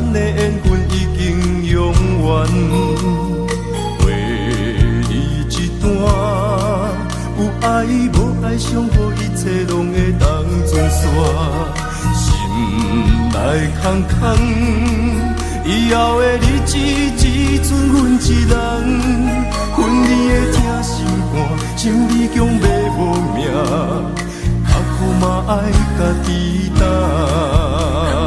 咱的缘分已经永远。为你一段有爱无爱上好，一切拢会当作煞。心内空空，以后的日子只剩阮一人。分离的疼心肝，想你强要无命，较苦嘛爱家己担。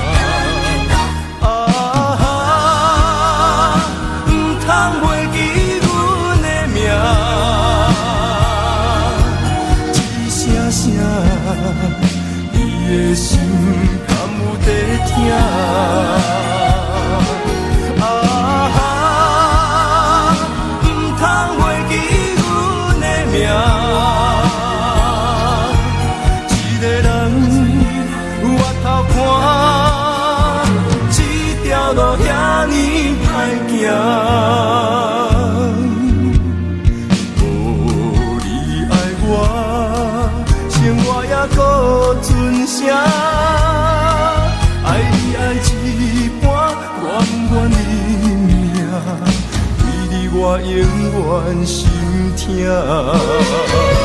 你的心敢有在听？不通袂记阮的名。一个人回头看，这条路遐尼歹行。搁存啥？爱你爱一半，愿愿你命，为你我永远心痛。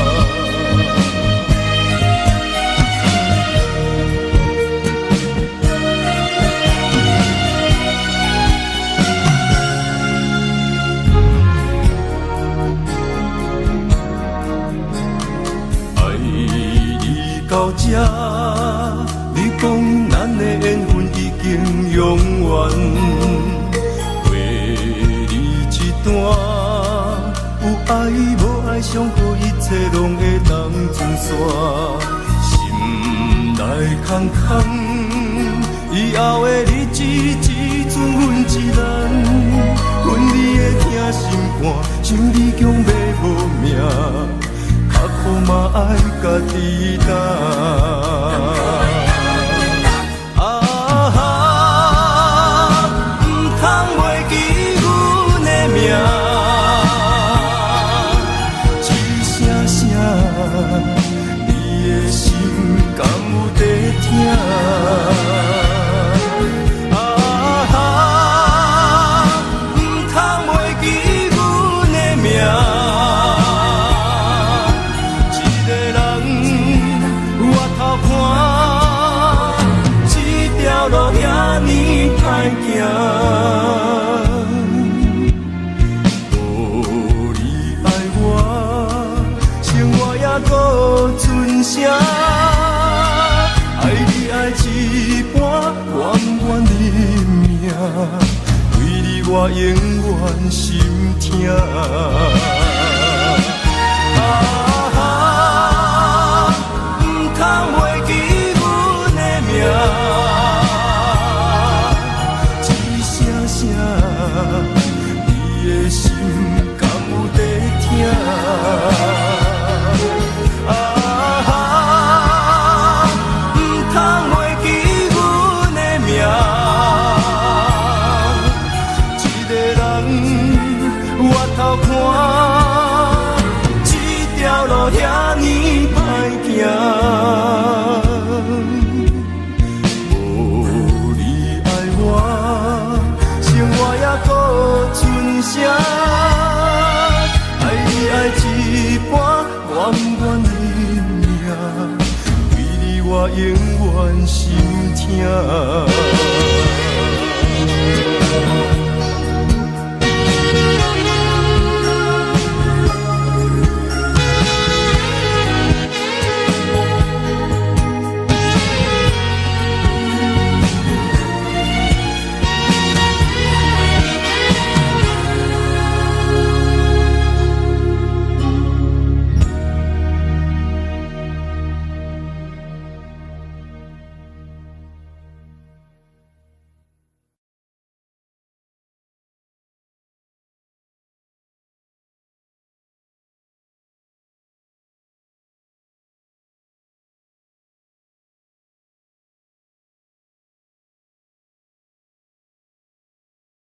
到这，你讲咱的缘分已经永远。为你一段有爱无爱上好，一切拢会当作煞。心内空空，以后的日子只剩阮一人。分离的疼心肝，想你强要无命。较苦嘛爱家己担。不通袂记阮的名，一声声，你的心敢有在听？不通袂记阮的名。路遐尼歹行，无你爱我，生活还搁剩啥？爱你爱一半，愿愿你命，为你我永远心痛。不通袂记阮的名。你的心敢有在听？不通袂记阮的名。一个人回头看，这条路遐尼歹行。搁剩啥？爱你爱一半，愿愿你命，为你我永远心痛。